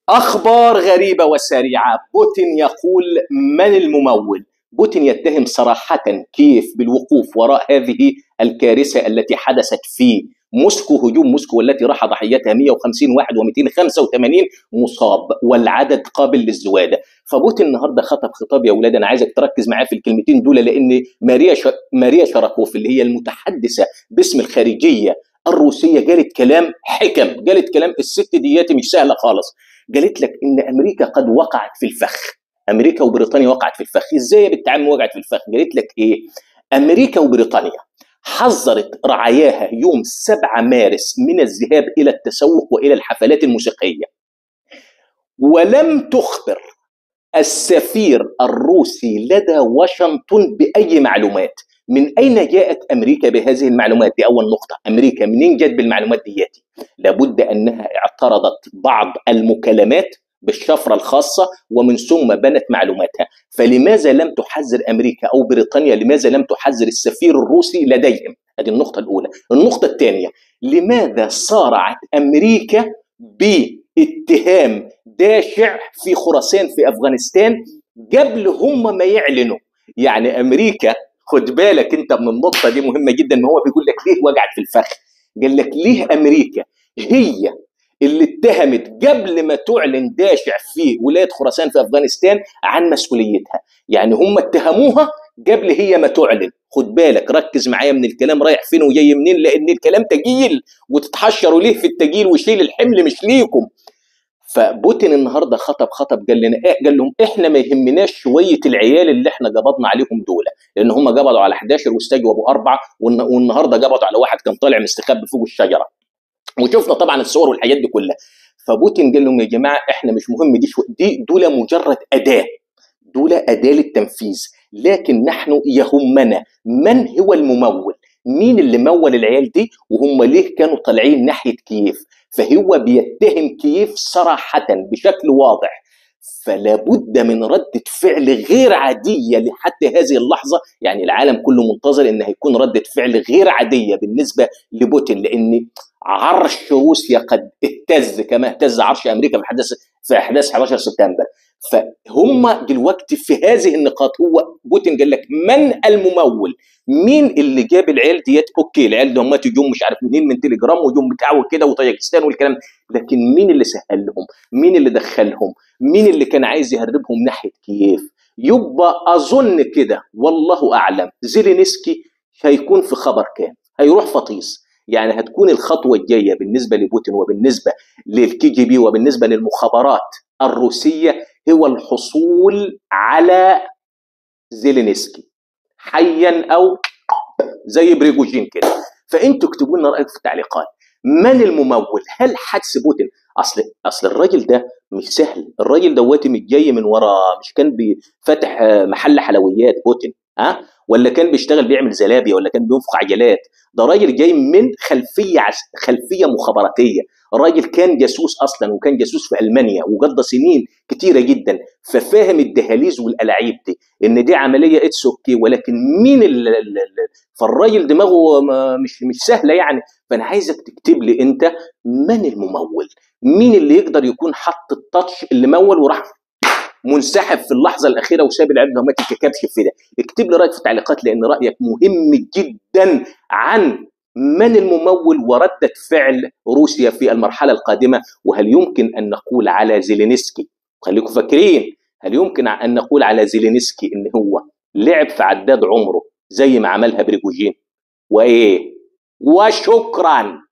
أخبار غريبة وسريعة. بوتين يقول: من الممول؟ بوتين يتهم صراحة كييف بالوقوف وراء هذه الكارثة التي حدثت في موسكو، هجوم موسكو والتي راح ضحيتها 150 واحد و285 مصاب والعدد قابل للزيادة. فبوتين النهارده خطب خطاب، يا اولاد انا عايزك تركز معايا في الكلمتين دول، لان ماريا شراكوف اللي هي المتحدثة باسم الخارجية الروسية قالت كلام حكم، قالت كلام الست دياتي مش سهلة خالص. قالت لك ان امريكا قد وقعت في الفخ، امريكا وبريطانيا وقعت في الفخ. ازاي يا بنت عم وقعت في الفخ؟ قالت لك ايه؟ امريكا وبريطانيا حذرت رعاياها يوم 7 مارس من الذهاب الى التسوق والى الحفلات الموسيقيه، ولم تخبر السفير الروسي لدى واشنطن باي معلومات. من اين جاءت امريكا بهذه المعلومات؟ دي اول نقطه. امريكا منين جت بالمعلومات دياتي؟ لابد انها اعترضت بعض المكالمات بالشفره الخاصه ومن ثم بنت معلوماتها. فلماذا لم تحذر امريكا او بريطانيا؟ لماذا لم تحذر السفير الروسي لديهم؟ هذه النقطه الاولى. النقطه الثانيه: لماذا صارعت امريكا باتهام داشع في خراسان في افغانستان قبل هم ما يعلنوا؟ يعني امريكا، خد بالك انت من النقطه دي مهمه جدا، ما هو بيقول لك ليه وقعت في الفخ. قال لك ليه امريكا هي اللي اتهمت قبل ما تعلن داشع في ولايه خراسان في افغانستان عن مسؤوليتها. يعني هم اتهموها قبل هي ما تعلن. خد بالك، ركز معايا من الكلام رايح فين وجاي منين، لان الكلام تقيل وتتحشروا ليه في التقيل ويشيل الحمل مش ليكم. فبوتين النهارده خطب قال لنا ايه؟ قال لهم احنا ما يهمناش شويه العيال اللي احنا قبضنا عليهم دول، لان هم قبضوا على 11 واستجوبوا 4، والنهارده قبضوا على واحد كان طالع مستخبي فوق الشجره، وشفنا طبعا الصور والحاجات دي كلها. فبوتين قال لهم يا جماعه احنا مش مهم دي دول مجرد اداه، دول اداه للتنفيذ، لكن نحن يهمنا من هو الممول، مين اللي مول العيال دي، وهم ليه كانوا طالعين ناحيه كييف. فهو بيتهم كييف صراحه بشكل واضح. فلا بد من ردة فعل غير عادية لحتى هذه اللحظة. يعني العالم كله منتظر ان هيكون ردة فعل غير عادية بالنسبة لبوتين، لان عرش روسيا قد اهتز كما اهتز عرش امريكا في احداث 11 سبتمبر. فهم دلوقتي في هذه النقاط. هو بوتين قال لك من الممول؟ مين اللي جاب العيال ديت؟ اوكي العيال دي هم تجوا مش عارف منين، من تليجرام وجم بتاعه كده وطاجكستان والكلام، لكن مين اللي سهل لهم؟ مين اللي دخلهم؟ مين اللي كان عايز يهربهم ناحيه كييف؟ يبقى اظن كده والله اعلم زيلينسكي هيكون في خبر كام، هيروح فطيس. يعني هتكون الخطوه الجايه بالنسبه لبوتين وبالنسبه للكي جي بي وبالنسبه للمخابرات الروسيه هو الحصول على زيلينسكي حيا او زي بريغوجين كده. فانتوا اكتبوا لنا رايكم في التعليقات. من الممول؟ هل حدس بوتين؟ اصل الراجل ده مش سهل، الراجل دواتي مش جاي من ورا، مش كان فاتح محل حلويات بوتين، ها؟ ولا كان بيشتغل بيعمل زلابيه، ولا كان بينفخ عجلات. ده راجل جاي من خلفيه مخابراتيه، الراجل كان جاسوس اصلا، وكان جاسوس في المانيا وقضى سنين كتيره جدا، ففاهم الدهاليز والالاعيب دي، ان دي عمليه اتس اوكي. ولكن مين فالراجل دماغه مش سهله يعني. فانا عايزك تكتب لي انت من الممول، مين اللي يقدر يكون حط التاتش اللي مول وراح منسحب في اللحظه الاخيره وساب العيال ما تتكبش في ده. اكتب لي رايك في التعليقات، لان رايك مهم جدا عن من الممول ورده فعل روسيا في المرحله القادمه. وهل يمكن ان نقول على زيلينسكي، خليكم فاكرين، هل يمكن ان نقول على زيلينسكي ان هو لعب في عداد عمره زي ما عملها بريغوجين؟ وايه؟ وشكرا.